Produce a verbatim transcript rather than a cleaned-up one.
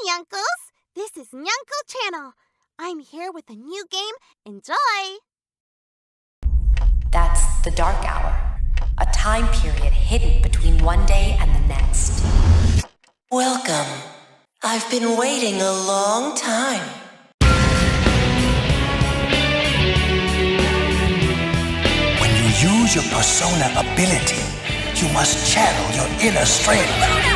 Nyankles! This is Nyankle Channel. I'm here with a new game. Enjoy! That's the Dark Hour, a time period hidden between one day and the next. Welcome. I've been waiting a long time. When you use your persona ability, you must channel your inner strength.